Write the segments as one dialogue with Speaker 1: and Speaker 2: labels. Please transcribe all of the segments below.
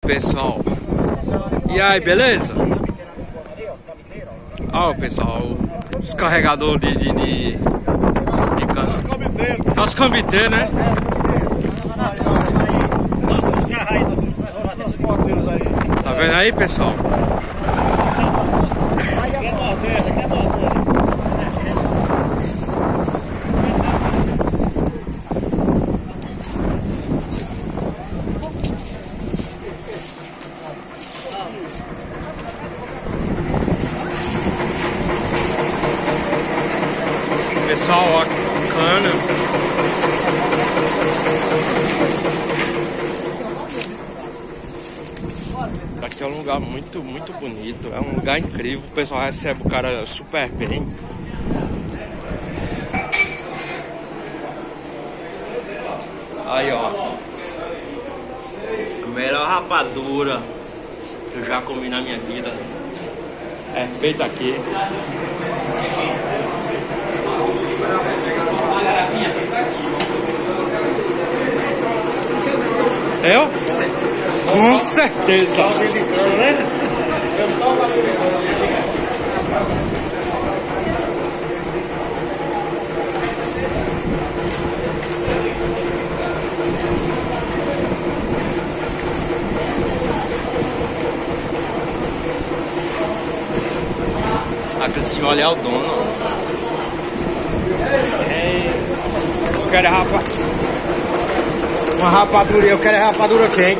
Speaker 1: pessoal. E aí, beleza? Ó, pessoal, os carregadores de cana. Os cambiteiros, né? Tá vendo aí, pessoal? Pessoal, ó, cana. Aqui é um lugar muito bonito. É um lugar incrível. O pessoal recebe o cara super bem. Aí, ó. A melhor rapadura que eu já comi na minha vida é feita aqui. Eu? Com certeza. Aquele senhor ali é o dono. Eu quero uma rapadura, eu quero rapadura quente.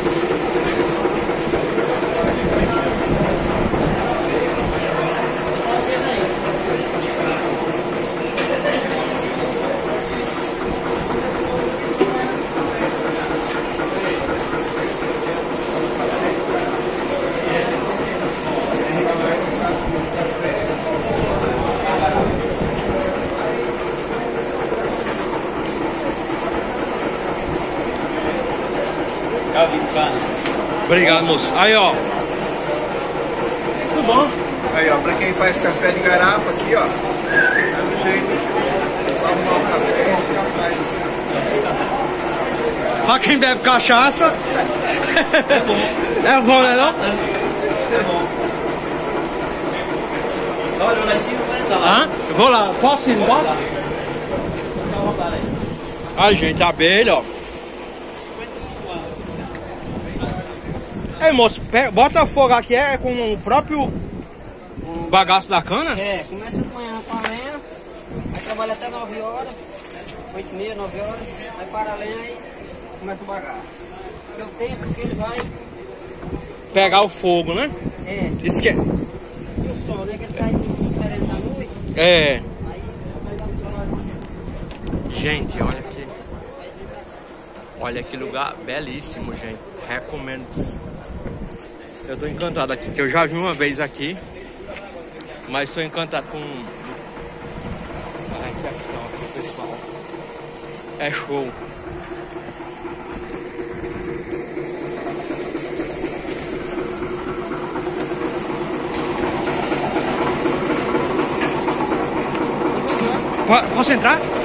Speaker 1: Obrigado, moço. Aí, ó. Tudo bom?
Speaker 2: Aí, ó, pra quem faz café de garapa aqui, ó. É do jeito. Só arrumar o café.
Speaker 1: Pra quem bebe cachaça.
Speaker 2: É bom.
Speaker 1: É bom, né, não?
Speaker 2: É bom. Olha, lá em cima vai entrar lá.
Speaker 1: Hã? Eu vou lá. Posso ir embora? Ai, gente, a abelha, ó. Ei, moço, bota fogo aqui, é com o próprio bagaço da cana?
Speaker 3: É, começa de manhã com a lenha, aí trabalha até 9 horas, 8h30, 9 horas, aí para a lenha e começa o bagaço. Porque o tempo que ele vai...
Speaker 1: Pegar o fogo, né?
Speaker 3: É.
Speaker 1: Isso que é...
Speaker 3: E o sol, né? Que ele sai diferente da noite.
Speaker 1: É.
Speaker 3: Aí vai dar o sol na noite.
Speaker 1: Gente, olha aqui. Olha que lugar belíssimo, gente. Recomendo. Eu tô encantado aqui, que eu já vi uma vez aqui. Mas tô encantado com a recepção aqui, pessoal. É show. Posso entrar?